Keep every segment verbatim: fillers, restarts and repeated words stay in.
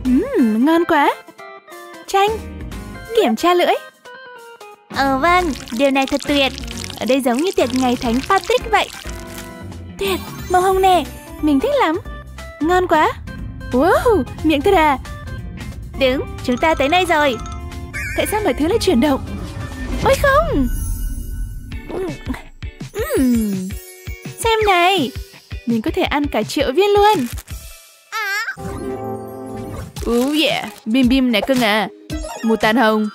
Uhm, ngon quá. Chanh, kiểm tra lưỡi. Ờ vâng, điều này thật tuyệt. Ở đây giống như tiệc ngày Thánh Patrick vậy. Tuyệt, màu hồng nè, mình thích lắm. Ngon quá. Wow, miệng thật à. Đứng, chúng ta tới đây rồi. Tại sao mọi thứ lại chuyển động? Ôi không. uhm. Xem này, mình có thể ăn cả triệu viên luôn. Oh yeah, bim bim này cưng à. Một tàn hồng.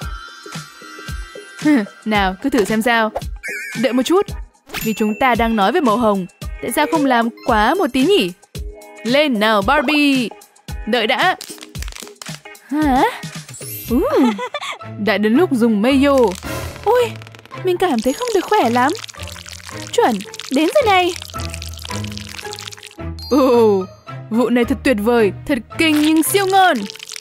Nào, cứ thử xem sao. Đợi một chút. Vì chúng ta đang nói về màu hồng, tại sao không làm quá một tí nhỉ? Lên nào Barbie. Đợi đã. Hả? Uh, đã đến lúc dùng mayo. Ôi, mình cảm thấy không được khỏe lắm. Chuẩn, đến rồi này. Ồ, vụ này thật tuyệt vời. Thật kinh nhưng siêu ngon.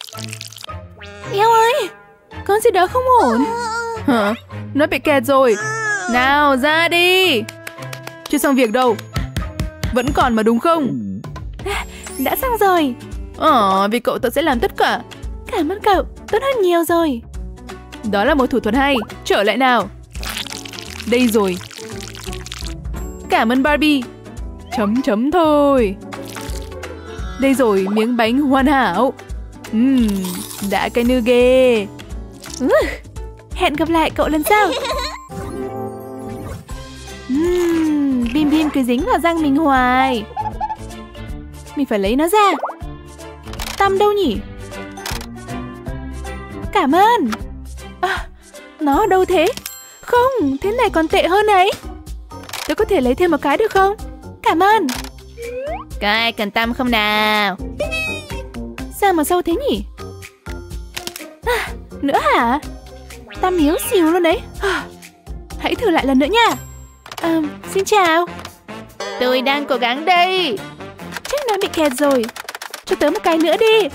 Eo ơi, con gì đó không ổn. Hả? Nó bị kẹt rồi. Nào ra đi. Chưa xong việc đâu. Vẫn còn mà đúng không? Đã xong rồi. Ờ, vì cậu tớ sẽ làm tất cả. Cảm ơn cậu, tốt hơn nhiều rồi. Đó là một thủ thuật hay. Trở lại nào. Đây rồi. Cảm ơn Barbie. Chấm chấm thôi. Đây rồi, miếng bánh hoàn hảo. Uhm, đã cái nư ghê. uh, Hẹn gặp lại cậu lần sau. uhm, Bim bim cứ dính vào răng mình hoài. Mình phải lấy nó ra. Tăm đâu nhỉ? Cảm ơn. À, nó ở đâu thế? Không, thế này còn tệ hơn ấy. Tôi có thể lấy thêm một cái được không? Cảm ơn. Có ai cần tăm không nào? Sao mà sâu thế nhỉ? À, nữa hả? Tăm yếu xìu luôn đấy. À, hãy thử lại lần nữa nha. À, xin chào. Tôi đang cố gắng đây. Chắc nó bị kẹt rồi. Cho tớ một cái nữa đi.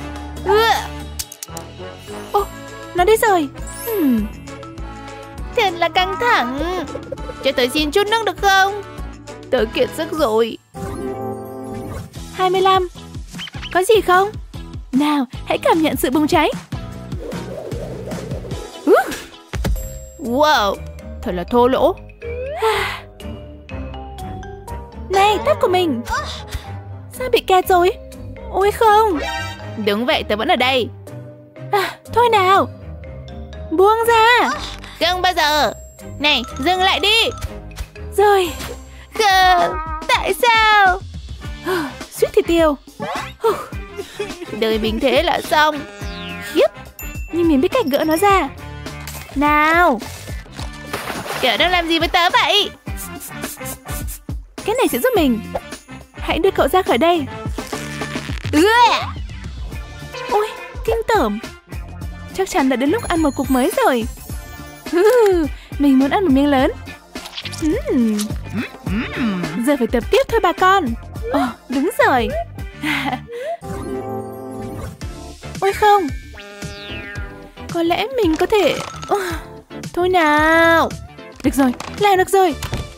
Ô, nó đi rồi. hmm. Thật là căng thẳng. Cho tớ xin chút nước được không? Tớ kiệt sức rồi. hai mươi lăm. Có gì không? Nào, hãy cảm nhận sự bùng cháy. uh. Wow, thật là thô lỗ. Này, tóc của mình. Sao bị kẹt rồi? Ôi không. Đúng vậy, tớ vẫn ở đây. À, thôi nào. Buông ra. Không bao giờ. Này, dừng lại đi. Rồi. Không, tại sao? Suýt thì tiêu. Đời mình thế là xong. Khiếp. Nhưng mình biết cách gỡ nó ra. Nào. Cậu đang làm gì với tớ vậy? Cái này sẽ giúp mình. Hãy đưa cậu ra khỏi đây. Ôi, kinh tởm. Chắc chắn đã đến lúc ăn một cục mới rồi. Mình muốn ăn một miếng lớn. uhm. Giờ phải tập tiếp thôi bà con. Ồ, oh, đúng rồi. Ôi không. Có lẽ mình có thể... oh, thôi nào. Được rồi, làm được rồi.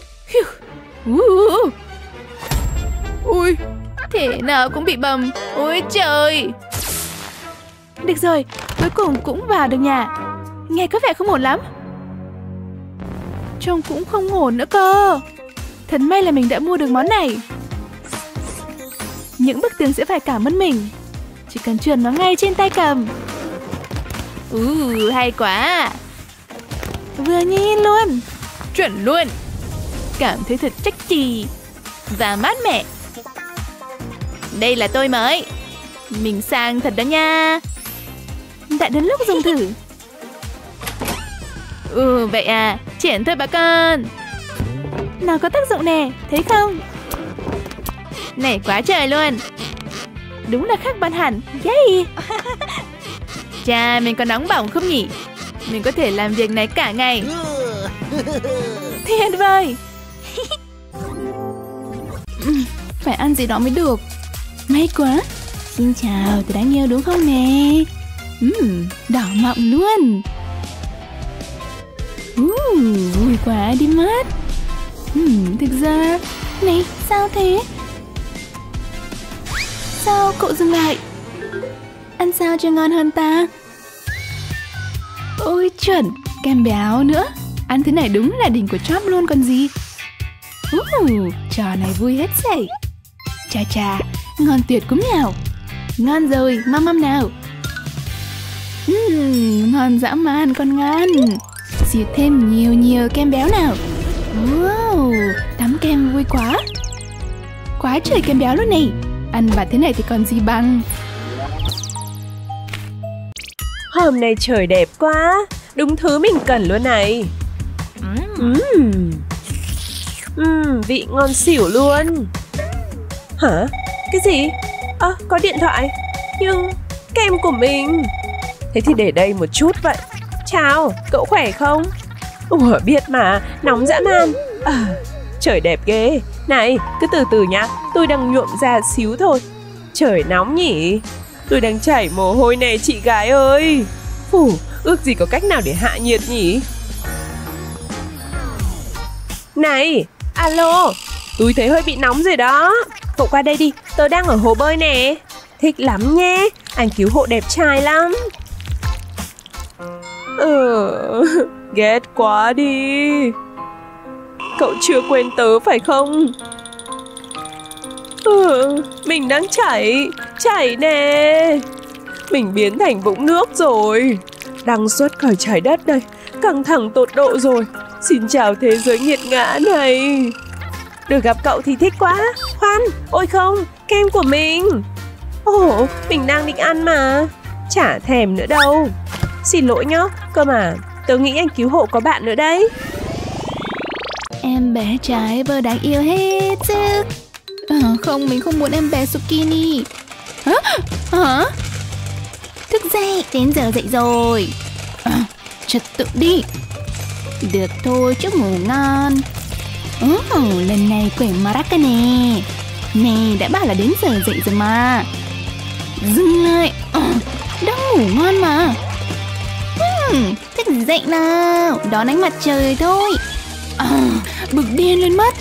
uh. Ui, thế nào cũng bị bầm. Ôi trời. Được rồi, cuối cùng cũng vào được nhà. Nghe có vẻ không ổn lắm. Trông cũng không ổn nữa cơ. Thật may là mình đã mua được món này. Những bức tường sẽ phải cảm ơn mình. Chỉ cần truyền nó ngay trên tay cầm. Uh, hay quá. Vừa nhìn luôn. Chuẩn luôn. Cảm thấy thật chắc chì và mát mẻ. Đây là tôi mới. Mình sang thật đó nha. Đã đến lúc dùng thử. Ừ, vậy à. Triển thôi bà con. Nó có tác dụng nè, thấy không? Này quá trời luôn. Đúng là khác bạn hẳn. Yay. Chà, mình có nóng bỏng không nhỉ? Mình có thể làm việc này cả ngày. Tuyệt vời. Phải ăn gì đó mới được. May quá. Xin chào, tôi đáng yêu đúng không nè? uhm, Đỏ mọng luôn. uh, Vui quá đi mất. uhm, Thực ra... Này, sao thế? Sao cậu dừng lại? ăn sao cho ngon hơn ta? Ôi chuẩn, kem béo nữa. Ăn thế này đúng là đỉnh của chóp luôn còn gì. uh, Trò này vui hết sảy. Chà chà, ngon tuyệt cúm nào. Ngon rồi, măm măm nào. uhm, Ngon dã man con ngon. Xịt thêm nhiều nhiều kem béo nào. Wow, tắm kem vui quá. Quá trời kem béo luôn này. Ăn vặt thế này thì còn gì bằng. Hôm nay trời đẹp quá. Đúng thứ mình cần luôn này. Uhm. Uhm, vị ngon xỉu luôn. Hả? Cái gì? Ơ, à, có điện thoại. Nhưng kem của mình. Thế thì để đây một chút vậy. Chào, cậu khỏe không? Ủa, biết mà, nóng dã man. À, trời đẹp ghê. Này, cứ từ từ nhá. Tôi đang nhuộm da xíu thôi. Trời nóng nhỉ? Tôi đang chảy mồ hôi nè chị gái ơi. Phù, ước gì có cách nào để hạ nhiệt nhỉ? Này, alo, tôi thấy hơi bị nóng rồi đó. Cậu qua đây đi, tớ đang ở hồ bơi nè. Thích lắm nhé, anh cứu hộ đẹp trai lắm. Ừ, ghét quá đi. Cậu chưa quên tớ phải không? Ừ, mình đang chảy, chảy nè. Mình biến thành vũng nước rồi. Đang xuất khỏi trái đất đây. Căng thẳng tột độ rồi. Xin chào thế giới nghiệt ngã này. Được gặp cậu thì thích quá. Khoan, ôi không, kem của mình. Ồ, mình đang định ăn mà. Chả thèm nữa đâu. Xin lỗi nhá, cơ mà tớ nghĩ anh cứu hộ có bạn nữa đấy. Em bé trái vơ đáng yêu hết sức. À, không, mình không muốn em bé Zucchini. Hả? Hả? Thức dậy, đến giờ dậy rồi. À, trật tự đi. Được thôi, chúc ngủ ngon. Ồ, lần này quẩy maraca nè. Nè, đã bảo là đến giờ dậy rồi mà. Dừng lại. À, đang ngủ ngon mà. Hmm, thức dậy nào, đón ánh mặt trời thôi. À, bực điên lên mất.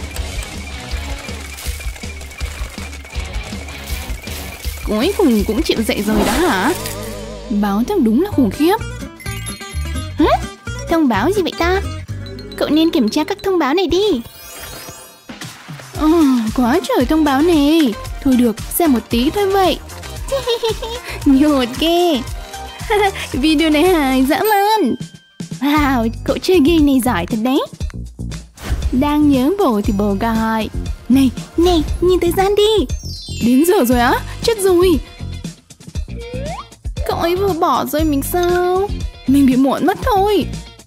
Cuối cùng cũng chịu dậy rồi đó hả? Báo thức đúng là khủng khiếp. Hả? Thông báo gì vậy ta? Cậu nên kiểm tra các thông báo này đi. À, quá trời thông báo này. Thôi được, xem một tí thôi vậy. Nhột ghê. Video này hài dã man. Wow, cậu chơi game này giỏi thật đấy. Đang nhớ bồ thì bồ gọi. Này, này, nhìn thời gian đi. Đến giờ rồi á? Chết rồi. Cậu ấy vừa bỏ rơi mình sao? Mình bị muộn mất thôi.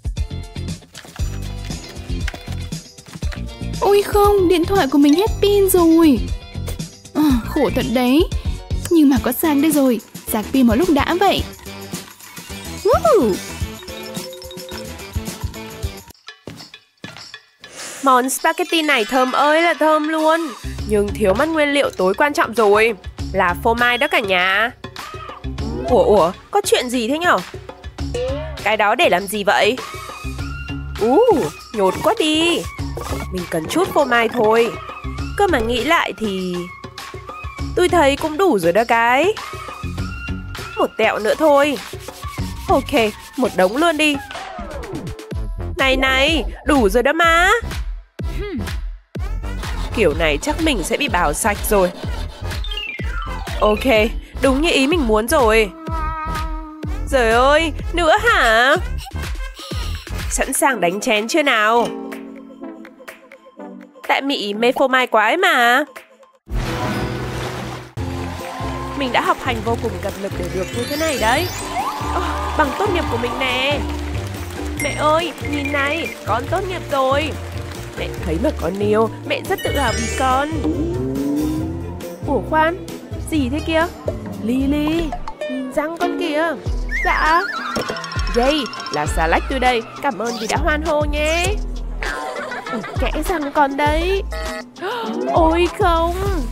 Ôi không, điện thoại của mình hết pin rồi. À, khổ thật đấy. Nhưng mà có sạc đây rồi. Sạc pin một lúc đã vậy. Woohoo! Món spaghetti này thơm ơi là thơm luôn. Nhưng thiếu mất nguyên liệu tối quan trọng rồi. Là phô mai đó cả nhà. Ủa ủa, có chuyện gì thế nhở? Cái đó để làm gì vậy? Ú, uh, nhột quá đi. Mình cần chút phô mai thôi. Cơ mà nghĩ lại thì tôi thấy cũng đủ rồi đó cái. Một tẹo nữa thôi. Ok, một đống luôn đi. Này này, đủ rồi đó má. Kiểu này chắc mình sẽ bị bảo sạch rồi. Ok, đúng như ý mình muốn rồi. Trời ơi, nữa hả? Sẵn sàng đánh chén chưa nào? Tại Mị mê phô mai quá ấy mà. Mình đã học hành vô cùng cật lực để được như thế này đấy. Oh, bằng tốt nghiệp của mình nè. Mẹ ơi, nhìn này, con tốt nghiệp rồi. Mẹ thấy mà con yêu, mẹ rất tự hào vì con. Ủa khoan, gì thế kia? Lily, nhìn răng con kìa. Dạ. Đây, là xà lách tôi đây, cảm ơn vì đã hoan hô nhé. Ủa, kẽ răng con đấy. Ôi không.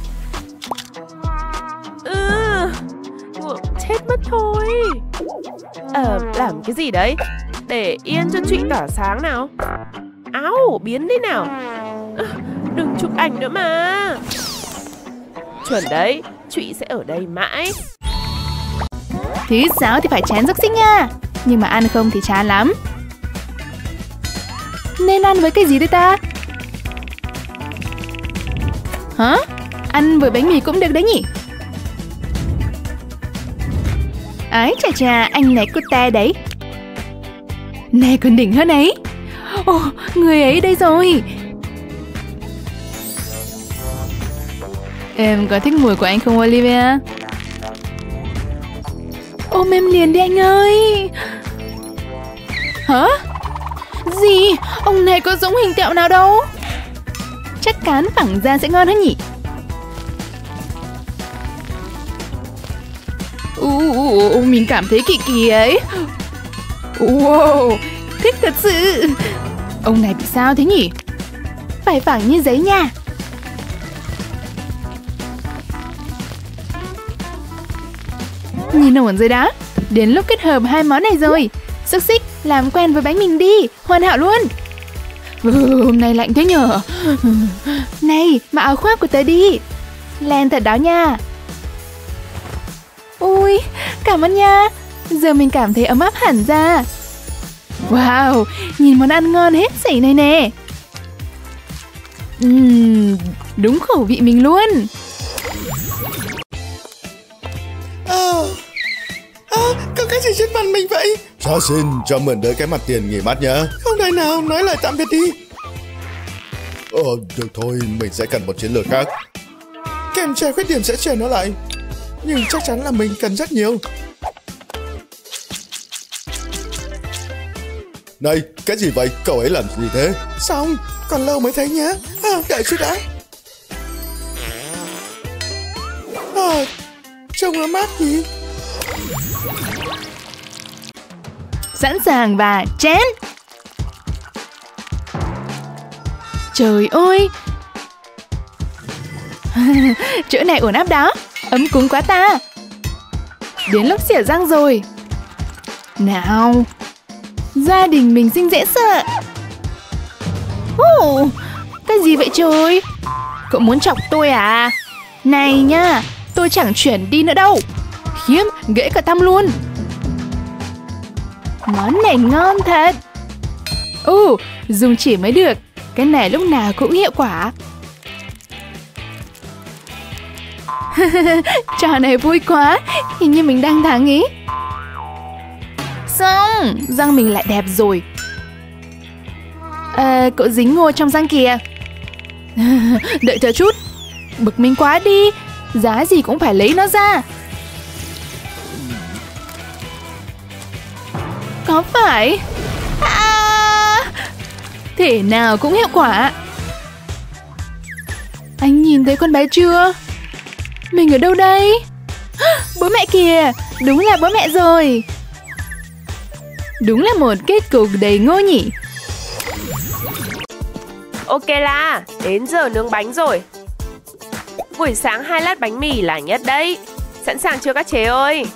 Ừ, chết mất thôi. Ờ, làm cái gì đấy? Để yên cho Trụy tỏa sáng nào. Áo, biến đi nào. À, đừng chụp ảnh nữa mà. Chuẩn đấy, Trụy sẽ ở đây mãi. Thứ sáu thì phải chén xúc xích nha. Nhưng mà ăn không thì chán lắm. Nên ăn với cái gì đây ta? Hả? Ăn với bánh mì cũng được đấy nhỉ? Ái chà chà, anh này cute đấy. Này còn đỉnh hơn ấy. Ồ, người ấy đây rồi. Em có thích mùi của anh không Olivia? Ôm em liền đi anh ơi. Hả? Gì? Ông này có giống hình tẹo nào đâu. Chắc cán phẳng ra sẽ ngon hơn nhỉ? Uh, mình cảm thấy kỳ kỳ ấy. Wow, thích thật sự. Ông này bị sao thế nhỉ? Phải phẳng như giấy nha. Nhìn ổn rồi đó. Đến lúc kết hợp hai món này rồi. Xúc xích làm quen với bánh mình đi. Hoàn hảo luôn. Ừ, hôm nay lạnh thế nhở. Này, mặc áo khoác của tớ đi. Len thật đó nha. Ui, cảm ơn nha. Giờ mình cảm thấy ấm áp hẳn ra. Wow, nhìn món ăn ngon hết sảy này nè. uhm, Đúng khẩu vị mình luôn. À, à, có cái gì trên mặt mình vậy? Cho xin, cho mượn đỡ cái mặt tiền nghỉ mát nhé. Không đời nào, nói lời tạm biệt đi. Ờ, được thôi, mình sẽ cần một chiến lược khác. Kèm che khuyết điểm sẽ che nó lại. Nhưng chắc chắn là mình cần rất nhiều. Này, cái gì vậy? Cậu ấy làm gì thế? Xong, còn lâu mới thấy nhé. À, đợi chút đã. À, trông ấm áp gì? Sẵn sàng và chén. Trời ơi. Chỗ này ổn áp đó. Ấm cúng quá ta. Đến lúc xỉa răng rồi. Nào. Gia đình mình xinh dễ sợ. uh, Cái gì vậy trời? Cậu muốn chọc tôi à? Này nha, tôi chẳng chuyển đi nữa đâu. Khiếp, gãy cả tăm luôn. Món này ngon thật. Ừ, dùng chỉ mới được. Cái này lúc nào cũng hiệu quả. Trò này vui quá. Hình như mình đang thắng ý. Xong, răng mình lại đẹp rồi. À, cậu dính ngô trong răng kìa. Đợi chờ chút. Bực mình quá đi. Giá gì cũng phải lấy nó ra. Có phải? À, thể nào cũng hiệu quả. Anh nhìn thấy con bé chưa? Mình ở đâu đây? Bố mẹ kìa. Đúng là bố mẹ rồi. Đúng là một kết cục đầy ngô nhỉ. Ok là đến giờ nướng bánh rồi. Buổi sáng hai lát bánh mì là nhất đấy. Sẵn sàng chưa các chế ơi?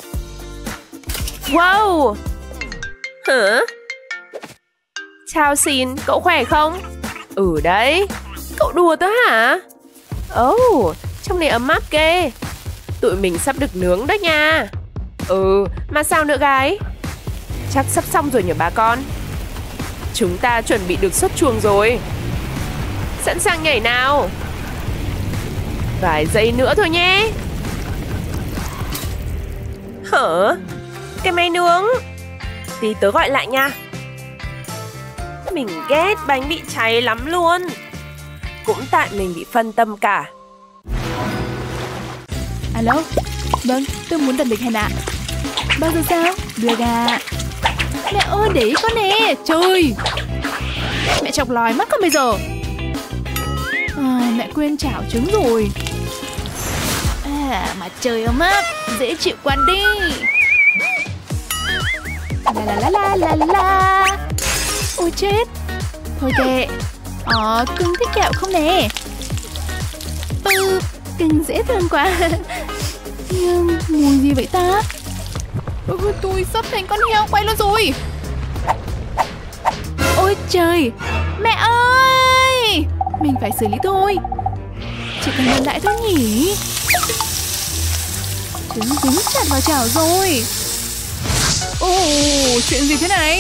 Wow. Hả? Chào xin, cậu khỏe không? Ừ đấy. Cậu đùa tớ hả? Oh, trong này ấm áp ghê. Tụi mình sắp được nướng đó nha. Ừ, mà sao nữa gái? Chắc sắp xong rồi nhỉ bà con. Chúng ta chuẩn bị được xuất chuồng rồi. Sẵn sàng nhảy nào. Vài giây nữa thôi nhé. Hả? Cái máy nướng. Tí tớ gọi lại nha. Mình ghét bánh bị cháy lắm luôn. Cũng tại mình bị phân tâm cả. Alo. Vâng, tôi muốn đặt lịch hẹn ạ. Bao giờ sao? Được à. Mẹ ơi, để ý con nè. Trời. Mẹ chọc lòi mất con bây giờ. À, mẹ quên chảo trứng rồi. À, mà trời ấm áp, dễ chịu quá đi. La la la la la la. Ôi chết. Thôi kệ. Ờ, cưng thích kẹo không nè? Ừ, cưng dễ thương quá. Nhưng mùi gì vậy ta? Ừ, tôi sắp thành con heo quay luôn rồi. Ôi trời. Mẹ ơi. Mình phải xử lý thôi. Chỉ cần làm lại thôi nhỉ. Chúng dính chặt vào chảo rồi. Ồ, chuyện gì thế này?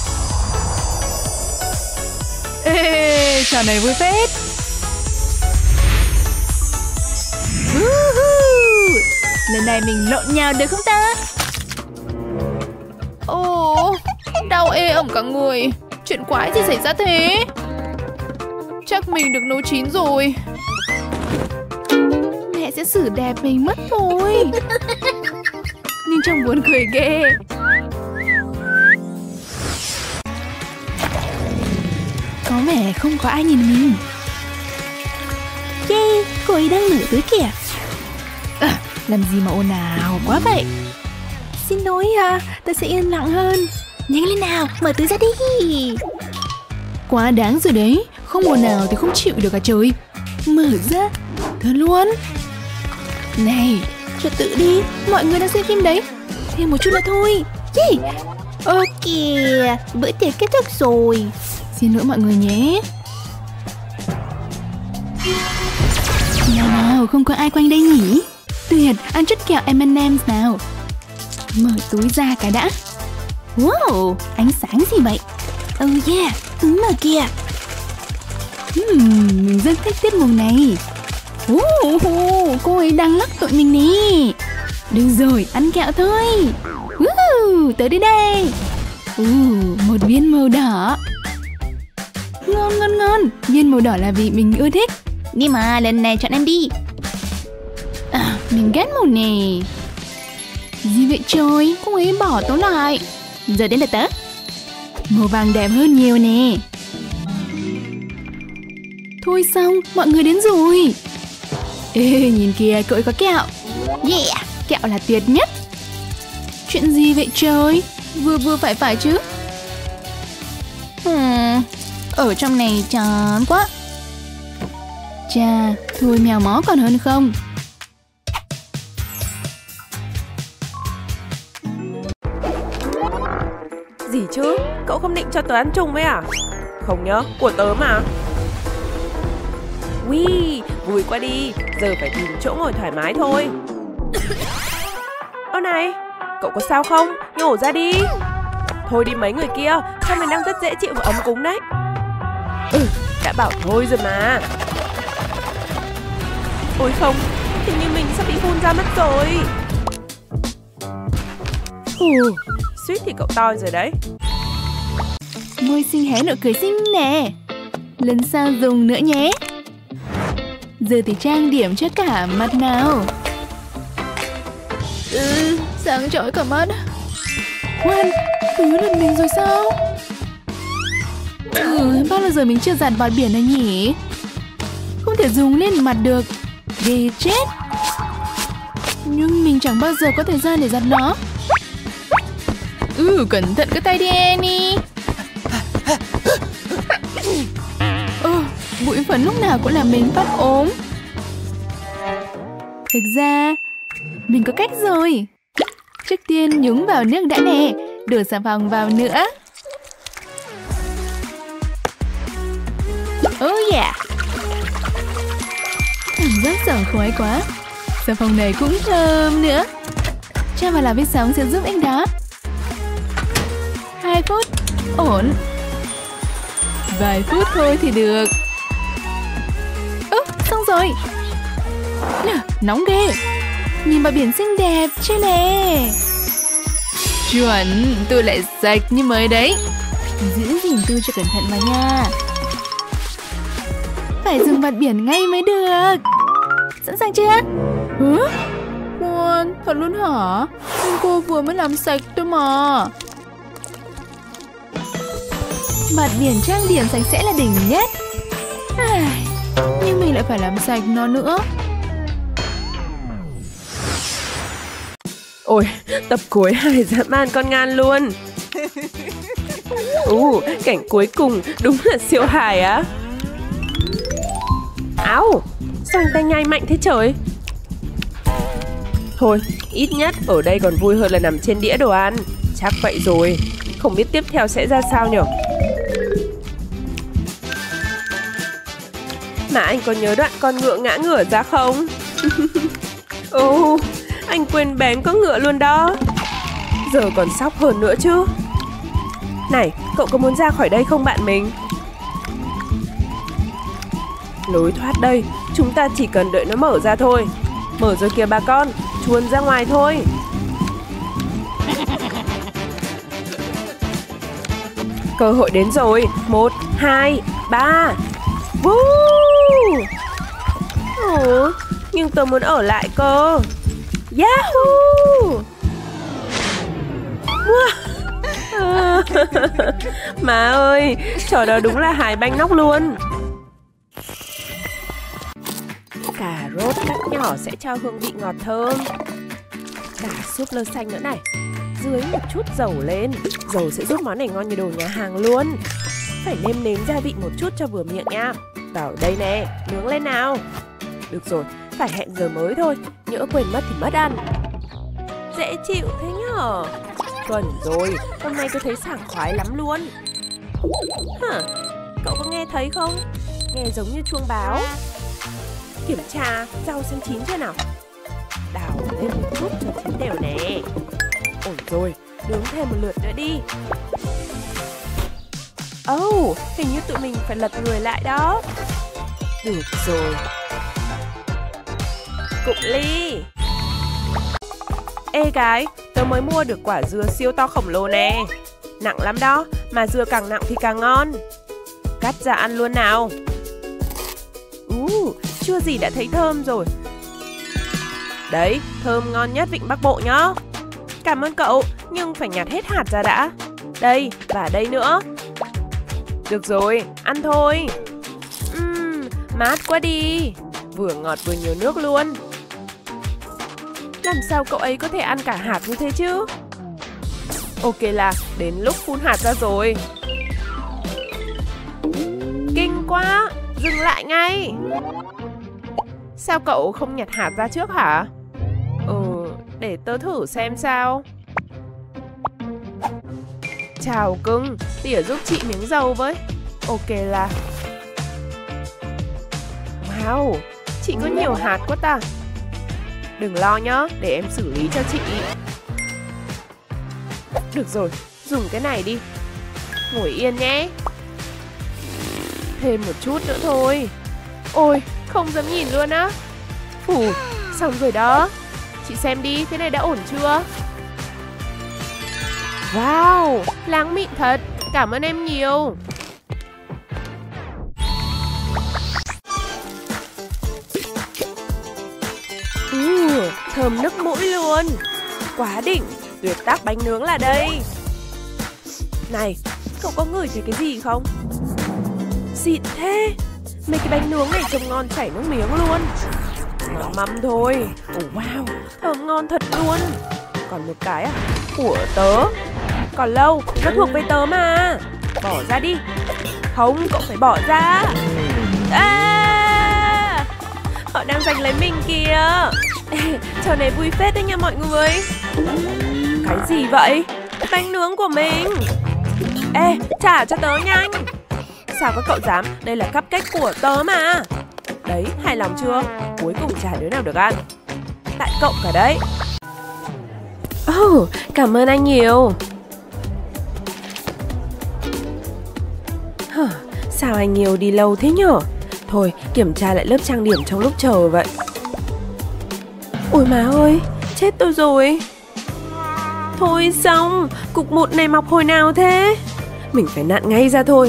Ê, trò này vui phết. Uh-huh. Lần này mình lộn nhào được không ta? Ồ, đau ê ẩm cả người. Chuyện quái gì xảy ra thế? Chắc mình được nấu chín rồi. Mẹ sẽ xử đẹp mình mất thôi. Nhưng trông buồn cười ghê. Có vẻ không có ai nhìn mình. Yeah, cô ấy đang ngửa túi kìa. À, làm gì mà ồn ào quá vậy? Xin lỗi à, ta sẽ yên lặng hơn. Nhanh lên nào, mở túi ra đi. Quá đáng rồi đấy. Không ồn nào thì không chịu được cả trời. Mở ra, thật luôn. Này, trật tự đi. Mọi người đang xem phim đấy. Thêm một chút nữa thôi. Yeah. Ơ kìa, bữa tiệc kết thúc rồi. Xin lỗi mọi người nhé. Nào nào, không có ai quanh đây nhỉ? Tuyệt, ăn chút kẹo em and em's nào. Mở túi ra cái đã. Wow, ánh sáng gì vậy? Oh yeah, túi mở kìa. Hmm, mình rất thích tiết mục này. Oh, oh, cô ấy đang lắc tụi mình nè. Được rồi, ăn kẹo thôi. Uh, tới đây đây. Uh, một viên màu đỏ. Ngon ngon ngon. Viên màu đỏ là vì mình ưa thích. Nhưng mà lần này chọn em đi. À, mình ghét màu này. Gì vậy trời, cô ấy bỏ tớ lại. Giờ đến lượt tớ. Màu vàng đẹp hơn nhiều nè. Thôi xong, mọi người đến rồi. Ê, nhìn kìa, cậu ấy có kẹo. Yeah, kẹo là tuyệt nhất. Chuyện gì vậy trời? Vừa vừa phải phải chứ. Hmm, ở trong này chán quá. Chà, thôi mèo mó còn hơn không? Gì chứ? Cậu không định cho tớ ăn chung với à? Không nhớ, của tớ mà. Ui, vui quá đi. Giờ phải tìm chỗ ngồi thoải mái thôi. Ơ này, cậu có sao không? Nhổ ra đi. Thôi đi mấy người kia, sao mình đang rất dễ chịu và ấm cúng đấy. Ừ, đã bảo thôi rồi mà. Ôi không, hình như mình sắp bị phun ra mất rồi. Ồ, suýt thì cậu toi rồi đấy. Môi xinh hé nụ cười xinh nè. Lần sau dùng nữa nhé. Giờ thì trang điểm cho cả mặt nào. Ừ, sáng chói cả mắt. Khoan, túi lần mình rồi sao? Ừ, bao lâu giờ mình chưa giặt bọt biển này nhỉ? Không thể dùng lên mặt được. Ghê chết. Nhưng mình chẳng bao giờ có thời gian để giặt nó. Ừ, cẩn thận cái tay đi Annie. Ừ, bụi phấn lúc nào cũng làm mình phát ốm. Thực ra mình có cách rồi. Trước tiên nhúng vào nước đã nè. Đổ xà phòng vào nữa. Oh yeah. Cảm giác sảng khoái quá. Xà phòng này cũng thơm nữa. Cho vào lò vi sóng sẽ giúp anh đó. Hai phút. Ổn. Vài phút thôi thì được. Ơ, xong rồi. Nóng ghê. Nhìn bờ biển xinh đẹp chứ nè. Chuẩn, tôi lại sạch như mới đấy. Giữ gìn tôi cho cẩn thận vào nha. Phải dùng bọt biển ngay mới được. Sẵn sàng chưa? Hả? Ngoan, thật luôn hả? Nhưng cô vừa mới làm sạch tôi mà. Bọt biển trang điểm sạch sẽ là đỉnh nhất. À, nhưng mình lại phải làm sạch nó nữa. Ôi, tập cuối hài dã man con ngan luôn. Ồ, cảnh cuối cùng đúng là siêu hài á. Áo, sao anh ta nhai mạnh thế trời? Thôi, ít nhất ở đây còn vui hơn là nằm trên đĩa đồ ăn. Chắc vậy rồi. Không biết tiếp theo sẽ ra sao nhở. Mà anh có nhớ đoạn con ngựa ngã ngửa ra không? Ồ, anh quên bén có ngựa luôn đó. Giờ còn sốc hơn nữa chứ. Này, cậu có muốn ra khỏi đây không bạn mình? Lối thoát đây, chúng ta chỉ cần đợi nó mở ra thôi. Mở rồi kìa bà con, chuồn ra ngoài thôi. Cơ hội đến rồi. Một, hai, ba. Woo! Ồ, nhưng tôi muốn ở lại cơ. Yahoo! Má ơi, trò đó đúng là hài banh nóc luôn. Cà rốt cắt nhỏ sẽ cho hương vị ngọt thơm. Cả súp lơ xanh nữa này. Dưới một chút dầu lên. Dầu sẽ giúp món này ngon như đồ nhà hàng luôn. Phải nêm nếm gia vị một chút cho vừa miệng nha. Vào đây nè, nướng lên nào. Được rồi, phải hẹn giờ mới thôi. Nhỡ quên mất thì mất ăn. Dễ chịu thế nhở. Chuẩn rồi, hôm nay tôi thấy sảng khoái lắm luôn. Hả, cậu có nghe thấy không? Nghe giống như chuông báo. Kiểm tra rau xem chín chưa nào. Đảo lên một chút cho chín đều nè. Ổn rồi, nướng thêm một lượt nữa đi. Oh, hình như tụi mình phải lật người lại đó. Được rồi. Cụng ly. Ê gái, tớ mới mua được quả dưa siêu to khổng lồ nè. Nặng lắm đó, mà dưa càng nặng thì càng ngon. Cắt ra ăn luôn nào. Uh, chưa gì đã thấy thơm rồi. Đấy, thơm ngon nhất Vịnh Bắc Bộ nhá. Cảm ơn cậu, nhưng phải nhặt hết hạt ra đã. Đây, và đây nữa. Được rồi, ăn thôi. Uhm, mát quá đi. Vừa ngọt vừa nhiều nước luôn. Làm sao cậu ấy có thể ăn cả hạt như thế chứ? Ok là đến lúc phun hạt ra rồi. Kinh quá, dừng lại ngay. Sao cậu không nhặt hạt ra trước hả? Ừ, để tớ thử xem sao. Chào cưng, tỉa giúp chị miếng dầu với. Ok là. Wow, chị có nhiều hạt quá ta. Đừng lo nhá, để em xử lý cho chị. Được rồi, dùng cái này đi. Ngồi yên nhé. Thêm một chút nữa thôi. Ôi, không dám nhìn luôn á. Phù, xong rồi đó. Chị xem đi, thế này đã ổn chưa? Wow, láng mịn thật. Cảm ơn em nhiều. Uh, thơm nức mũi luôn. Quá đỉnh, tuyệt tác bánh nướng là đây. Này, cậu có ngửi thấy cái gì không? Xịn thế. Mấy cái bánh nướng này trông ngon chảy nước miếng luôn. Mắm mắm thôi. Oh, wow, thơm ngon thật luôn. Còn một cái à? Của tớ. Còn lâu, nó thuộc về tớ mà. Bỏ ra đi. Không, cậu phải bỏ ra. À, họ đang giành lấy mình kìa. Ê, trò này vui phết đấy nha mọi người. Cái gì vậy? Bánh nướng của mình. Ê, trả cho tớ nhanh. Sao các cậu dám? Đây là cupcake của tớ mà. Đấy, hài lòng chưa? Cuối cùng chả đứa nào được ăn. Tại cậu cả đấy. Oh, cảm ơn anh nhiều. Hả, sao anh nhiều đi lâu thế nhở? Thôi, kiểm tra lại lớp trang điểm trong lúc chờ vậy. Ôi má ơi, chết tôi rồi. Thôi xong, cục mụn này mọc hồi nào thế? Mình phải nặn ngay ra thôi.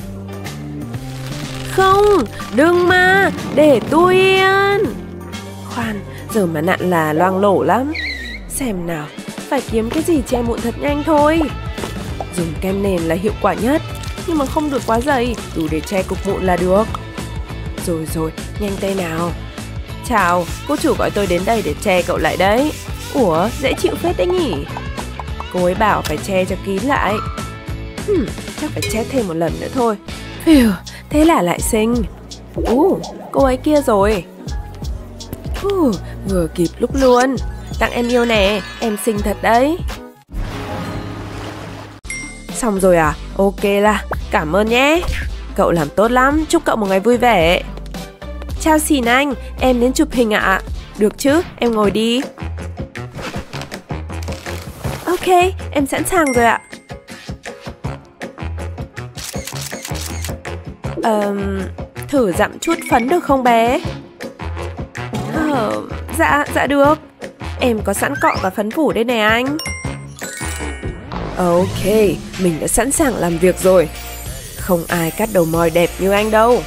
Không, đừng mà, để tôi yên. Khoan, giờ mà nặn là loang lổ lắm. Xem nào, phải kiếm cái gì che mụn thật nhanh thôi. Dùng kem nền là hiệu quả nhất, nhưng mà không được quá dày, đủ để che cục mụn là được. Rồi rồi, nhanh tay nào. Chào, cô chủ gọi tôi đến đây để che cậu lại đấy. Ủa, dễ chịu phết đấy nhỉ. Cô ấy bảo phải che cho kín lại. hmm, Chắc phải che thêm một lần nữa thôi. Phew, thế là lại xinh. uh, Cô ấy kia rồi. uh, Vừa kịp lúc luôn. Tặng em yêu nè, em xinh thật đấy. Xong rồi à? Ok là, cảm ơn nhé. Cậu làm tốt lắm, chúc cậu một ngày vui vẻ. Chào xỉn anh, em đến chụp hình ạ. À? Được chứ, em ngồi đi. Ok, em sẵn sàng rồi ạ. Ờm, thử dặm chút phấn được không bé? Ờ, dạ, dạ được. Em có sẵn cọ và phấn phủ đây nè anh. Ok, mình đã sẵn sàng làm việc rồi. Không ai cắt đầu mồi đẹp như anh đâu.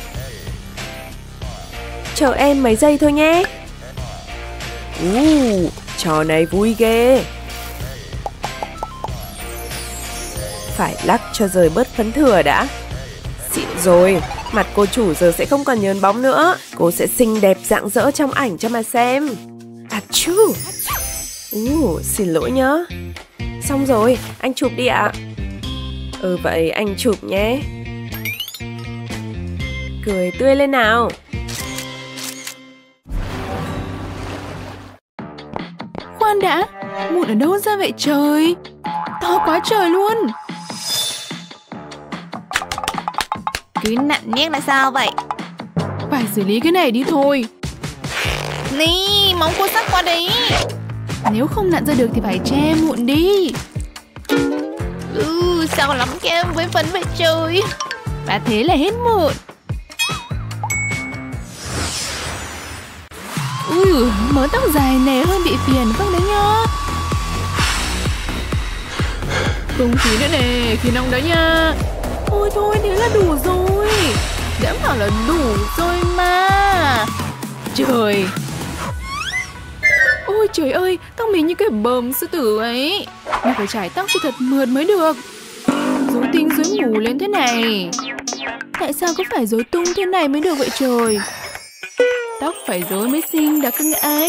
Chờ em mấy giây thôi nhé. Uh, trò này vui ghê. Phải lắc cho rời bớt phấn thừa đã. Xịn rồi, mặt cô chủ giờ sẽ không còn nhờn bóng nữa. Cô sẽ xinh đẹp rạng rỡ trong ảnh cho mà xem. Achoo. Uh, xin lỗi nhá. Xong rồi, anh chụp đi ạ. Ừ vậy anh chụp nhé. Cười tươi lên nào. Khoan đã, mụn ở đâu ra vậy trời? To quá trời luôn. Cứ nặn nhét là sao vậy? Phải xử lý cái này đi thôi. Ní, móng cô sắc qua đấy. Nếu không nặn ra được thì phải che mụn đi. Ừ, sao lắm kem với phấn vậy trời? Và thế là hết mụn. Ừ, mớ tóc dài này hơi bị phiền vâng đấy nhá. Không khí nữa nè, khí nóng đấy nha. Thôi thôi, thế là đủ rồi. Đã bảo là đủ rồi mà. Trời. Ôi trời ơi, tóc mình như cái bờm sư tử ấy. Mình phải chải tóc cho thật mượt mới được. Rối tinh rối mù lên thế này. Tại sao cứ phải rối tung thế này mới được vậy trời? Tóc phải rối mới xinh đã cưng ai.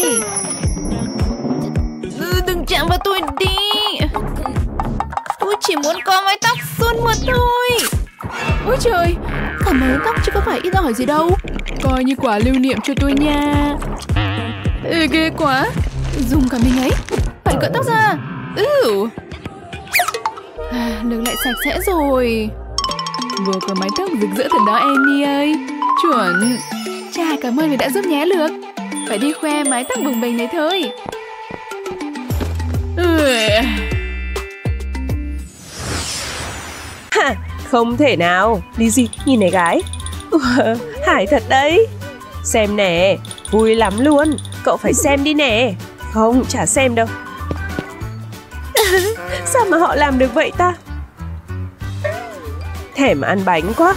Ừ, đừng chạm vào tôi đi. Tôi chỉ muốn có mái tóc suôn mượt thôi. Ôi trời, cảm ơn tóc chứ có phải ít ỏi gì đâu. Coi như quả lưu niệm cho tôi nha. Ê, ghê quá. Dùng cả mình ấy. Phải cỡ tóc ra. Ừ. À, được lại sạch sẽ rồi. Vừa có mái tóc rực rỡ thật đó Annie ơi. Chuẩn. Chà, cảm ơn vì đã giúp nhé Lược. Phải đi khoe mái tóc bừng bềnh này thôi. Ừ. Ha, không thể nào. Lizzy, nhìn này gái. Ủa, hài thật đấy. Xem nè, vui lắm luôn. Cậu phải xem đi nè. Không, chả xem đâu. Sao mà họ làm được vậy ta? Thèm ăn bánh quá.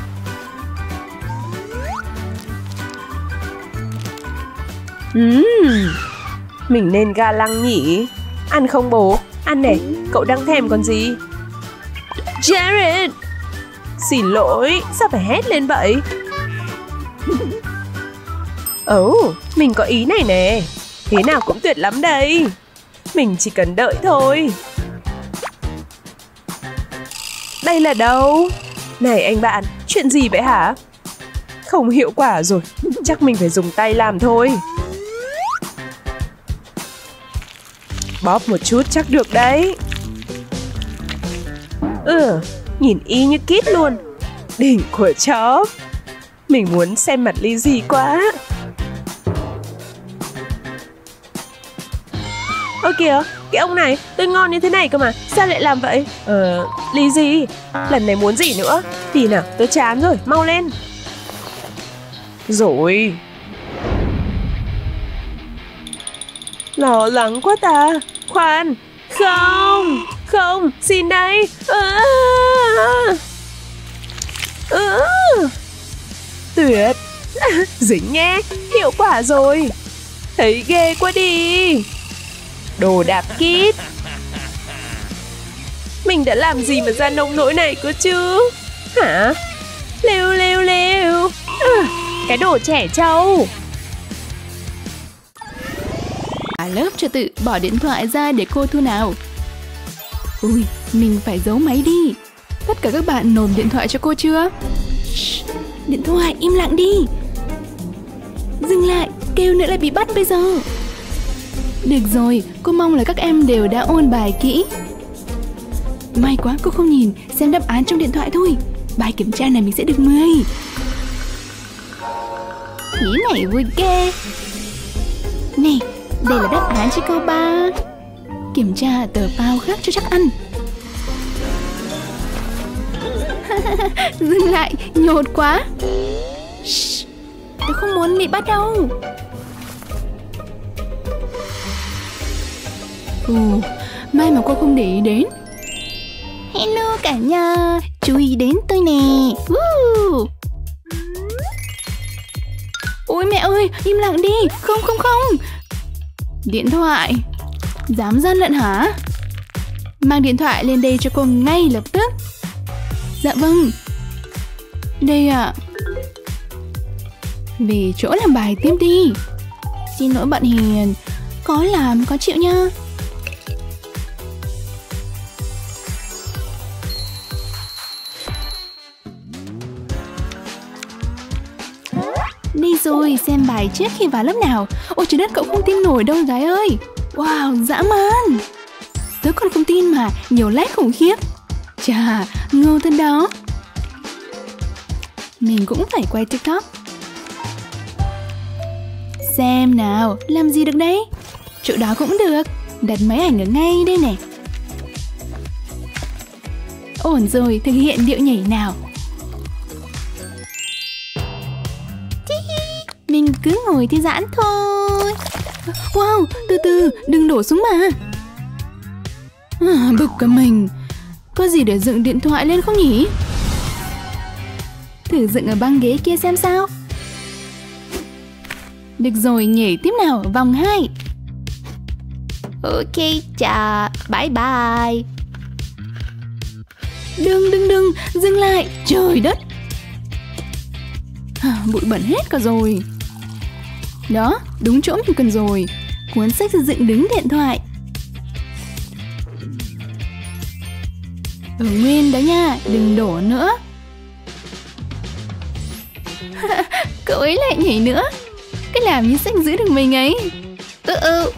Uhm, mình nên ga lăng nhỉ? Ăn không bố? Ăn nè, cậu đang thèm còn gì? Jared! Xin lỗi, sao phải hét lên vậy? Ồ, oh, mình có ý này nè. Thế nào cũng tuyệt lắm đây. Mình chỉ cần đợi thôi. Đây là đâu? Này anh bạn, chuyện gì vậy hả? Không hiệu quả rồi. Chắc mình phải dùng tay làm thôi. Bóp một chút chắc được đấy. Ừ, nhìn y như kít luôn. Đỉnh của chó. Mình muốn xem mặt Lizzy quá. Ơ kìa, cái ông này tôi ngon như thế này cơ mà. Sao lại làm vậy? Ờ, Lizzy, lần này muốn gì nữa? Thì nào, tôi chán rồi, mau lên. Rồi. Lo lắng quá ta. Khoan. Không, không, xin đây. À, à. Tuyệt. Dính nhé, hiệu quả rồi. Thấy ghê quá đi. Đồ đạp kít. Mình đã làm gì mà ra nông nỗi này cơ chứ? Hả? Lêu lêu lêu. À, cái đồ trẻ trâu. Cả lớp trật tự bỏ điện thoại ra để cô thu nào. Ui, mình phải giấu máy đi. Tất cả các bạn nộp điện thoại cho cô chưa? Shh, điện thoại im lặng đi. Dừng lại, kêu nữa lại bị bắt bây giờ. Được rồi, cô mong là các em đều đã ôn bài kỹ. May quá cô không nhìn, xem đáp án trong điện thoại thôi. Bài kiểm tra này mình sẽ được mười. Thế này vui ghê. Này, đây là đáp án cho câu ba. kiểm tra tờ bao khác cho chắc ăn. Dừng lại, nhột quá. Shh, tôi không muốn bị bắt đâu. Ồ, may mà cô không để ý đến. Hello cả nhà, chú ý đến tôi nè. Woo. Ôi mẹ ơi, im lặng đi. Không không không. Điện thoại. Dám gian lận hả? Mang điện thoại lên đây cho cô ngay lập tức. Dạ vâng. Đây ạ. À. Về chỗ làm bài tiếp đi. Xin lỗi bạn Hiền. Có làm có chịu nha. Đi rồi, xem bài trước khi vào lớp nào. Ôi trời đất, cậu không tin nổi đâu gái ơi. Wow, dã man. Tớ còn không tin mà, nhiều like khủng khiếp. Chà, ngầu thật đó. Mình cũng phải quay TikTok. Xem nào, làm gì được đấy. Chỗ đó cũng được. Đặt máy ảnh ở ngay đây nè. Ổn rồi, thực hiện điệu nhảy nào. Mình cứ ngồi thư giãn thôi. Wow, từ từ, đừng đổ xuống mà. À, bực cả mình. Có gì để dựng điện thoại lên không nhỉ? Thử dựng ở băng ghế kia xem sao. Được rồi, nhảy tiếp nào, vòng hai. Ok, chà, bye bye. Đừng, đừng, đừng, dừng lại. Trời đất. À, bụi bẩn hết cả rồi. Đó, đúng chỗ mình cần rồi. Cuốn sách dựng đứng điện thoại. Ở nguyên đó nha, đừng đổ nữa. Cậu ấy lại nhảy nữa. Cái làm như sách giữ được mình ấy. Ừ ừ.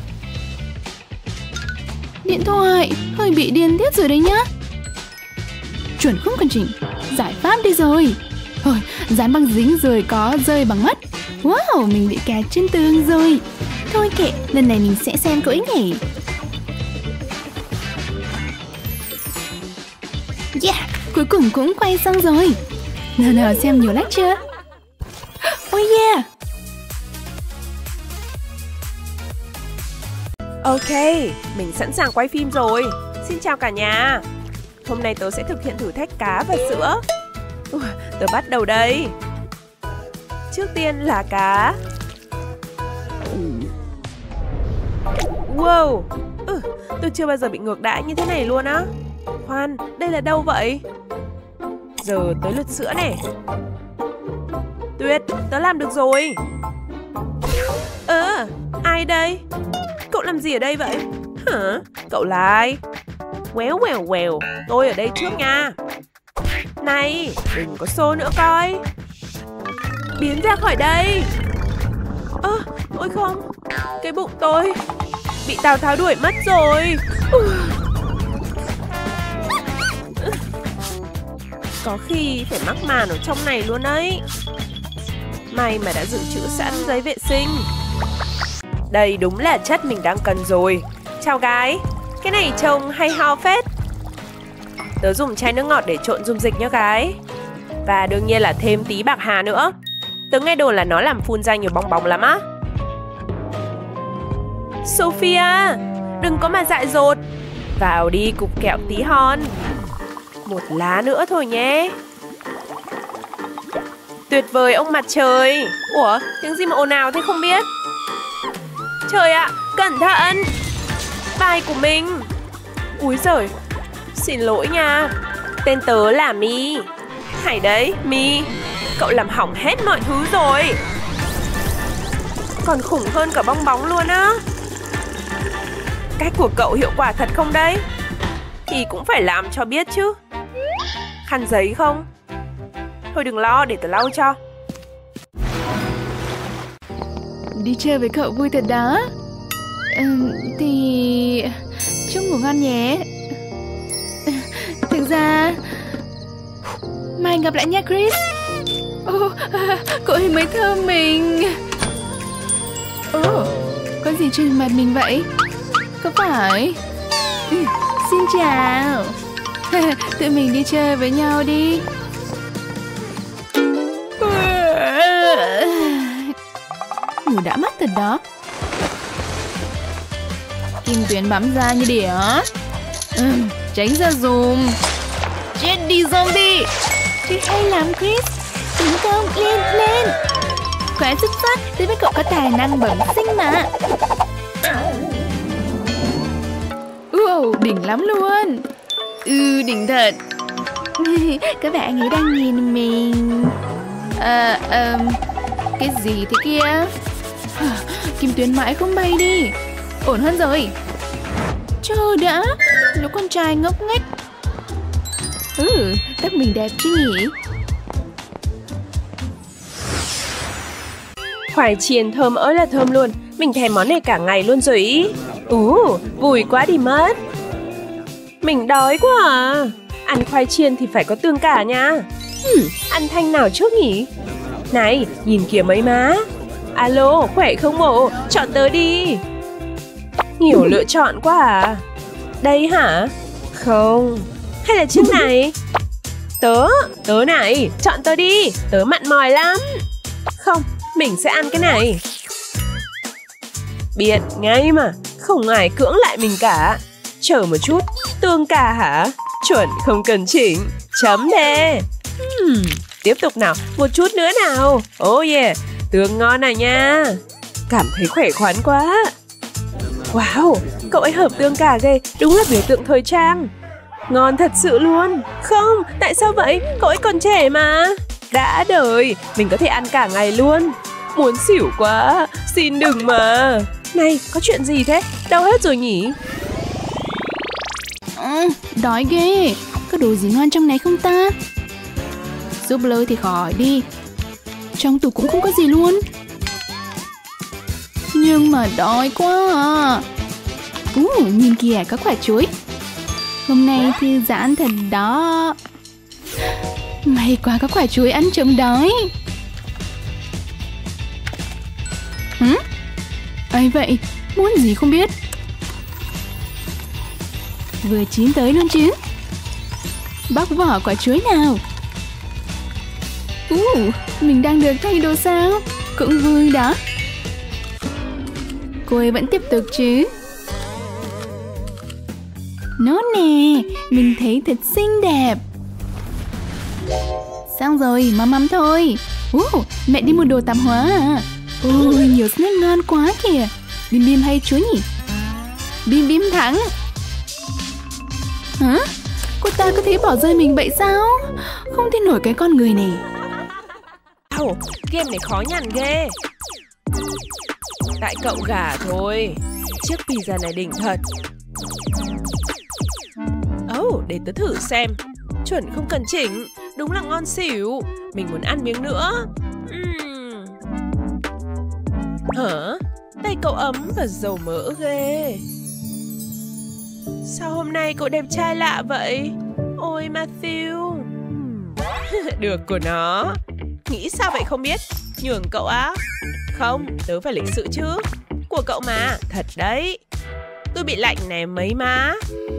Điện thoại hơi bị điên tiết rồi đấy nhá. Chuẩn không cần chỉnh. Giải pháp đi rồi. Thôi, dán băng dính rồi có rơi bằng mắt. Wow, mình bị kẹt trên tường rồi. Thôi kệ, lần này mình sẽ xem cậu ấy nhảy. Yeah, cuối cùng cũng quay xong rồi. Nào nào, xem nhiều like chưa? Oh yeah. Ok, mình sẵn sàng quay phim rồi. Xin chào cả nhà. Hôm nay tớ sẽ thực hiện thử thách cá và sữa. Ủa, tớ bắt đầu đây. Trước tiên là cá. Wow, ừ, tôi chưa bao giờ bị ngược đãi như thế này luôn á. Khoan, đây là đâu vậy? Giờ tới lượt sữa này. Tuyệt, tớ làm được rồi. Ờ, ai đây? Cậu làm gì ở đây vậy? Hả? Cậu là ai? Quéo quèo quèo, tôi ở đây trước nha. Này, đừng có xô nữa coi. Biến ra khỏi đây. Ơ, à, ôi không, cái bụng tôi bị Tào Tháo đuổi mất rồi. Có khi phải mắc màn ở trong này luôn đấy. May mà đã dự trữ sẵn giấy vệ sinh. Đây đúng là chất mình đang cần rồi. Chào gái, cái này trông hay ho phết. Tớ dùng chai nước ngọt để trộn dung dịch nhá gái. Và đương nhiên là thêm tí bạc hà nữa. Tớ nghe đồn là nó làm phun ra nhiều bong bóng lắm á. Sophia, đừng có mà dại dột. Vào đi cục kẹo tí hon. Một lá nữa thôi nhé. Tuyệt vời ông mặt trời. Ủa, tiếng gì mà ồn ào thế không biết. Trời ạ, à, cẩn thận. Bài của mình. Úi giời, xin lỗi nha. Tên tớ là Mi. Hay đấy, Mi. Cậu làm hỏng hết mọi thứ rồi. Còn khủng hơn cả bong bóng luôn á. Cách của cậu hiệu quả thật không đấy? Thì cũng phải làm cho biết chứ. Khăn giấy không? Thôi đừng lo, để tớ lau cho. Đi chơi với cậu vui thật đó. Ừ, thì... chúc ngủ ngon nhé. Thực ra... mai gặp lại nha Chris. Ô, à, cậu ấy mới thơm mình. Ồ, có gì trên mặt mình vậy? Có phải... Xin chào. Tụi mình đi chơi với nhau đi. Ngủ đã mắt thật đó. Kim tuyến bắn ra như đỉa. Ừ, tránh ra dùm. Chết đi zombie. Chị hay lắm Chris. Tấn công, lên, lên. Quá xuất sắc. Tôi biết cậu có tài năng bẩm sinh mà. Wow, đỉnh lắm luôn. Ừ, đỉnh thật. Các bạn ấy đang nhìn mình. À, um, cái gì thế kia? Kim tuyến mãi không bay đi. Ổn hơn rồi. Chờ đã. Lũ con trai ngốc nghếch. Ừ, tóc mình đẹp chứ nhỉ? Khoai chiên thơm ơi là thơm luôn. Mình thèm món này cả ngày luôn rồi ý. Ú, vui quá đi mất. Mình đói quá à. Ăn khoai chiên thì phải có tương cả nha. hmm, Ăn thanh nào trước nhỉ? Này, nhìn kìa mấy má. Alo, khỏe không bộ? Chọn tớ đi. Nhiều lựa chọn quá à. Đây hả? Không. Hay là chiếc này? Tớ, tớ này, chọn tớ đi. Tớ mặn mòi lắm. Không, mình sẽ ăn cái này. Biết ngay mà. Không ai cưỡng lại mình cả. Chờ một chút. Tương cà hả? Chuẩn không cần chỉnh. Chấm đề. hmm, Tiếp tục nào. Một chút nữa nào. Oh yeah. Tương ngon này nha. Cảm thấy khỏe khoắn quá. Wow, cậu ấy hợp tương cà ghê. Đúng là biểu tượng thời trang. Ngon thật sự luôn. Không, tại sao vậy? Cậu ấy còn trẻ mà. Đã đời, mình có thể ăn cả ngày luôn. Muốn xỉu quá. Xin đừng mà. Này, có chuyện gì thế? Đâu hết rồi nhỉ? Ừ, đói ghê. Có đồ gì ngon trong này không ta? Giúp lơ thì khỏi đi. Trong tủ cũng không có gì luôn. Nhưng mà đói quá à. Ú, nhìn kìa có quả chuối. Hôm nay thư giãn thật đó. May quá có quả chuối ăn chống đói. Hử? Ấy vậy, muốn gì không biết. Vừa chín tới luôn chứ. Bóc vỏ quả chuối nào. Ú, mình đang được thay đồ sao? Cũng vui đó. Cô ấy vẫn tiếp tục chứ. Nốt nè, mình thấy thật xinh đẹp. Xong rồi, mắm mắm thôi. uh, Mẹ đi mua đồ tạp hóa à. Ôi, nhiều snack ngon quá kìa. Bim bim hay chuối nhỉ? Bim bim thắng. Hả? Cô ta có thể bỏ rơi mình vậy sao? Không tin nổi cái con người này. Ồ, game này khó nhằn ghê. Tại cậu gà thôi. Chiếc pizza này đỉnh thật. Ồ, oh, để tớ thử xem. Chuẩn không cần chỉnh. Đúng là ngon xỉu. Mình muốn ăn miếng nữa. uhm. Hả? Tay cậu ấm và dầu mỡ ghê. Sao hôm nay cậu đẹp trai lạ vậy? Ôi Matthew. Được của nó. Nghĩ sao vậy không biết? Nhường cậu á? Không, tớ phải lịch sự chứ. Của cậu mà, thật đấy. Tôi bị lạnh nè mấy má.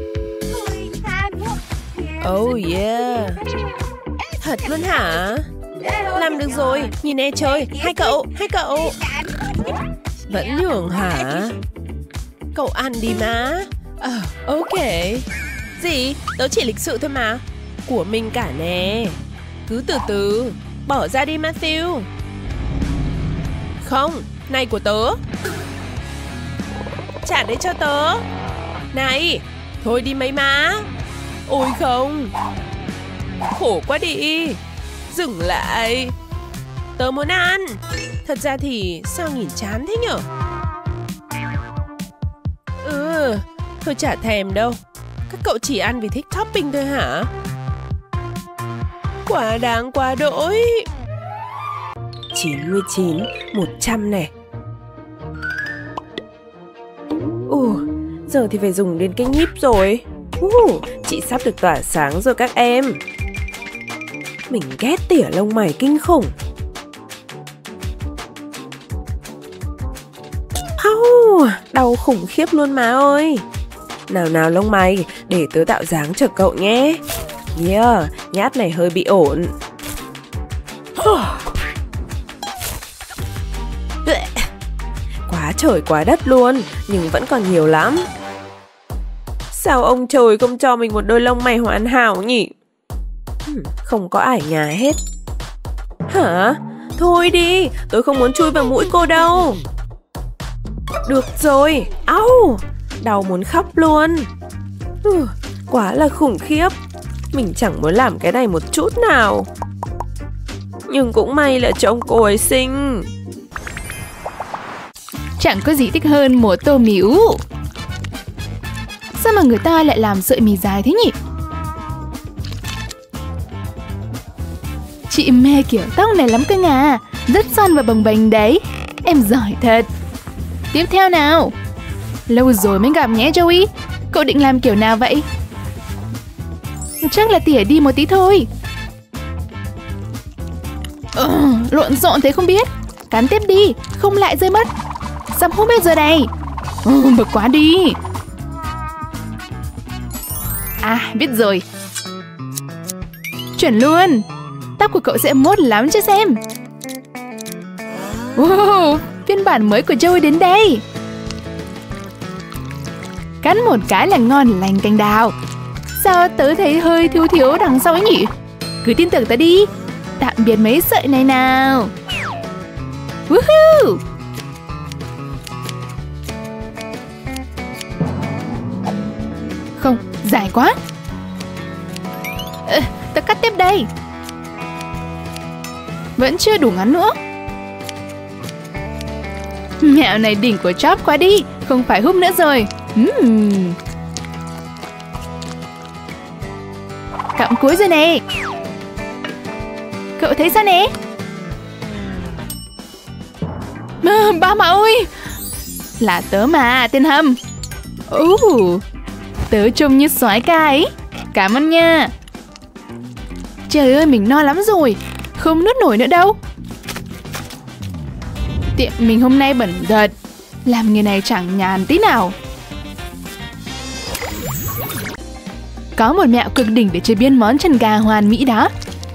Oh yeah. Thật luôn hả? Làm được rồi, nhìn nè chơi. Hai cậu, hai cậu. Vẫn nhường hả? Cậu ăn đi má. À, ok. Gì? Tớ chỉ lịch sự thôi mà. Của mình cả nè. Cứ từ từ. Bỏ ra đi Matthew. Không, này của tớ. Trả đấy cho tớ. Này, thôi đi mấy má. Ôi không. Khổ quá đi. Dừng lại. Tớ muốn ăn. Thật ra thì sao nhìn chán thế nhở? Ừ, tôi chả thèm đâu. Các cậu chỉ ăn vì thích topping thôi hả? Quá đáng quá đỗi. chín mươi chín, một trăm này. Ồ, giờ thì phải dùng đến cái nhíp rồi. uh, Chị sắp được tỏa sáng rồi các em. Mình ghét tỉa lông mày kinh khủng. Au, đau khủng khiếp luôn má ơi. Nào nào lông mày, để tớ tạo dáng cho cậu nhé. Yeah, nhát này hơi bị ổn. Quá trời quá đất luôn, nhưng vẫn còn nhiều lắm. Sao ông trời không cho mình một đôi lông mày hoàn hảo nhỉ? Không có ải nhà hết. Hả? Thôi đi, tôi không muốn chui vào mũi cô đâu. Được rồi, au, đau muốn khóc luôn. Ừ, quá là khủng khiếp. Mình chẳng muốn làm cái này một chút nào. Nhưng cũng may là trông cô ấy xinh. Chẳng có gì thích hơn một tô mì ú. Sao mà người ta lại làm sợi mì dài thế nhỉ? Chị mê kiểu tóc này lắm cơ à. Rất xoăn và bồng bềnh đấy. Em giỏi thật. Tiếp theo nào. Lâu rồi mới gặp nhé Joey. Cậu định làm kiểu nào vậy? Chắc là tỉa đi một tí thôi. Ừ, lộn xộn thế không biết. Cắn tiếp đi, không lại rơi mất. Sắp hút bây giờ đây. Ừ, bực quá đi. À, biết rồi. Chuẩn luôn. Tóc của cậu sẽ mốt lắm cho xem. Wow, phiên bản mới của Joey đến đây. Cắn một cái là ngon lành cành đào. Sao tớ thấy hơi thiếu thiếu đằng sau ấy nhỉ? Cứ tin tưởng tớ đi. Tạm biệt mấy sợi này nào. Woohoo! Không, dài quá. À, tớ cắt tiếp đây. Vẫn chưa đủ ngắn nữa. Mẹo này đỉnh của chóp quá đi. Không phải húp nữa rồi. uhm. Cặm cuối rồi nè. Cậu thấy sao nè? À, ba mà ơi. Là tớ mà, tên Hâm. uh, Tớ trông như soái ca ấy. Cảm ơn nha. Trời ơi, mình no lắm rồi. Không nuốt nổi nữa đâu. Tiệm mình hôm nay bẩn thật. Làm nghề này chẳng nhàn tí nào. Có một mẹo cực đỉnh để chế biến món chân gà hoàn mỹ đó.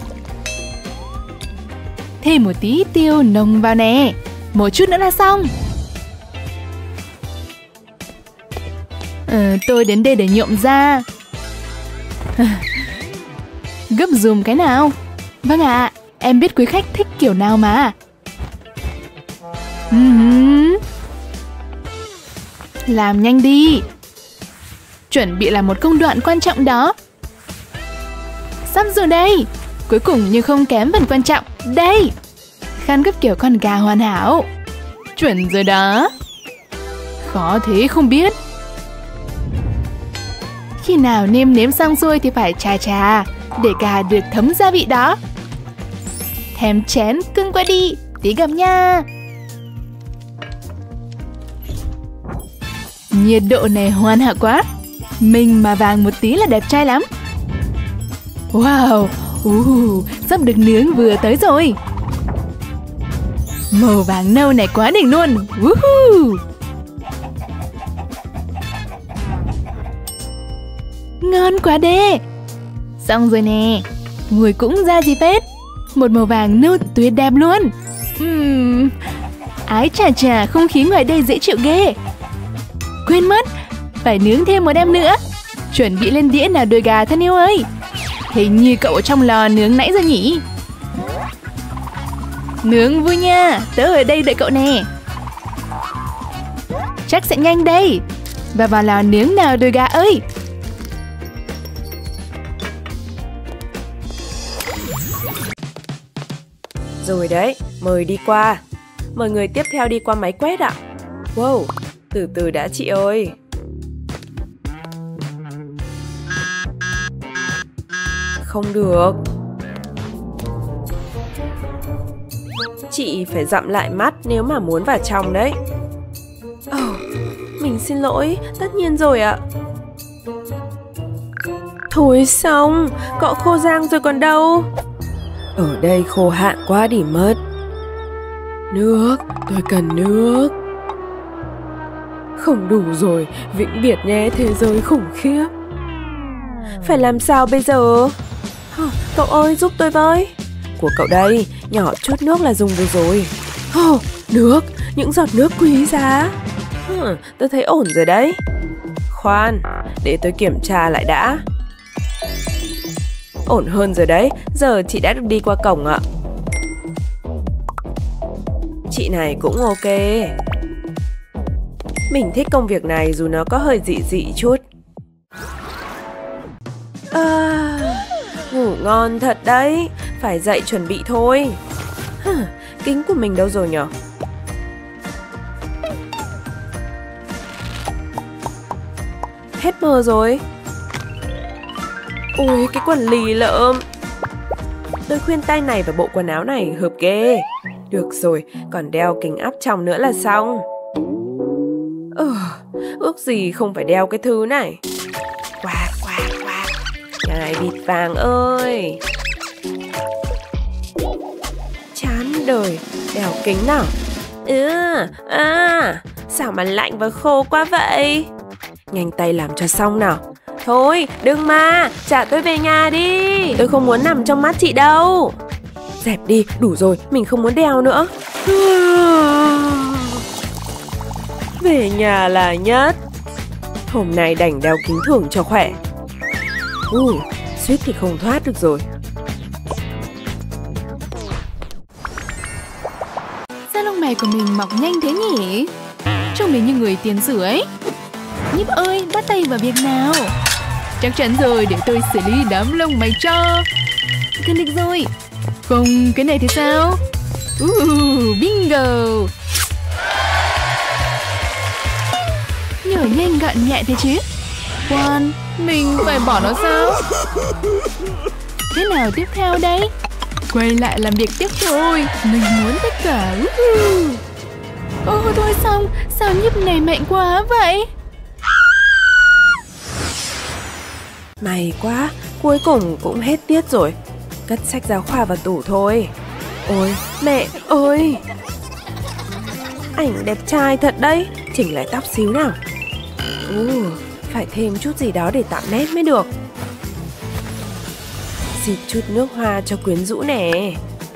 Thêm một tí tiêu nồng vào nè. Một chút nữa là xong. ờ, Tôi đến đây để nhuộm da. Gấp dùm cái nào. Vâng ạ, à, em biết quý khách thích kiểu nào mà. uh-huh. Làm nhanh đi. Chuẩn bị là một công đoạn quan trọng đó. Sắp rồi đây. Cuối cùng nhưng không kém phần quan trọng. Đây. Khăn gấp kiểu con gà hoàn hảo. Chuẩn rồi đó. Khó thế không biết. Khi nào nêm nếm xong xuôi thì phải chà chà, để gà được thấm gia vị đó. Thèm chén cưng qua đi. Tí gặp nha. Nhiệt độ này hoàn hảo quá. Mình mà vàng một tí là đẹp trai lắm. Wow, uh, sắp được nướng vừa tới rồi. Màu vàng nâu này quá đỉnh luôn. Woohoo! Ngon quá đê. Xong rồi nè. Mùi cũng ra gì phết. Một màu vàng nâu tuyệt đẹp luôn. uhm, Ái chà chà, không khí ngoài đây dễ chịu ghê. Quên mất, phải nướng thêm một em nữa. Chuẩn bị lên đĩa nào đùi gà thân yêu ơi. Hình như cậu ở trong lò nướng nãy giờ nhỉ. Nướng vui nha. Tớ ở đây đợi cậu nè. Chắc sẽ nhanh đây. Và vào lò nướng nào đùi gà ơi. Rồi đấy, mời đi qua. Mời người tiếp theo đi qua máy quét ạ. Wow, từ từ đã chị ơi. Không được. Chị phải dặm lại mắt nếu mà muốn vào trong đấy. Oh, mình xin lỗi, tất nhiên rồi ạ. Thôi xong, cọ khô rang rồi còn đâu. Ở đây khô hạn quá đi mất. Nước, tôi cần nước. Không đủ rồi, vĩnh biệt nhé thế giới khủng khiếp. Phải làm sao bây giờ? Cậu ơi giúp tôi với. Của cậu đây, nhỏ chút nước là dùng được rồi. Oh, nước, những giọt nước quý giá. hmm, Tôi thấy ổn rồi đấy. Khoan, để tôi kiểm tra lại đã. Ổn hơn rồi đấy, giờ chị đã được đi qua cổng ạ. Chị này cũng ok. Mình thích công việc này dù nó có hơi dị dị chút. À, ngủ ngon thật đấy. Phải dậy chuẩn bị thôi. Hả, kính của mình đâu rồi nhở? Hết mờ rồi. Ôi cái quần lì lợm. Đôi khuyên tai này và bộ quần áo này hợp ghê. Được rồi, còn đeo kính áp tròng nữa là xong. Ừ, ước gì không phải đeo cái thứ này. Quạt quạt quạt. Này bịt vàng ơi. Chán đời. Đeo kính nào. Ừ, à, sao mà lạnh và khô quá vậy. Nhanh tay làm cho xong nào. Thôi, đừng mà, trả tôi về nhà đi. Tôi không muốn nằm trong mắt chị đâu. Dẹp đi, đủ rồi, mình không muốn đeo nữa. Về nhà là nhất. Hôm nay đành đeo kính thường cho khỏe. Ui, suýt thì không thoát được rồi. Sao lông mày của mình mọc nhanh thế nhỉ? Trông mình như người tiền sử ấy. Nhíp ơi, bắt tay vào việc nào. Chắc chắn rồi, để tôi xử lý đám lông mày cho. Cần được rồi. Không, cái này thì sao? Uh, bingo. Nhở nhanh gọn nhẹ thế chứ. Khoan, mình phải bỏ nó sao? Thế nào tiếp theo đây? Quay lại làm việc tiếp thôi. Mình muốn tất cả. Ồ uh. oh, thôi xong. Sao nhíp này mạnh quá vậy? May quá, cuối cùng cũng hết tiết rồi. Cất sách giáo khoa vào tủ thôi. Ôi, mẹ ơi. Ảnh đẹp trai thật đấy. Chỉnh lại tóc xíu nào. Ừ, phải thêm chút gì đó để tạo nét mới được. Xịt chút nước hoa cho quyến rũ nè.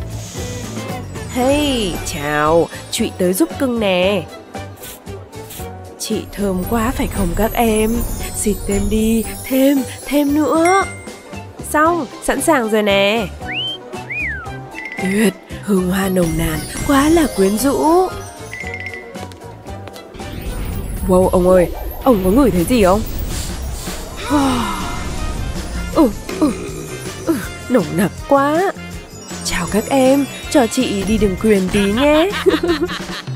Hey, chào, chị tới giúp cưng nè. Chị thơm quá phải không các em? Xịt thêm đi, thêm, thêm nữa. Xong, sẵn sàng rồi nè. Tuyệt, hương hoa nồng nàn, quá là quyến rũ. Wow, ông ơi, ông có ngửi thấy gì không? Ừ, ừ, ừ, nồng nặc quá. Chào các em, cho chị đi đường quyền tí nhé.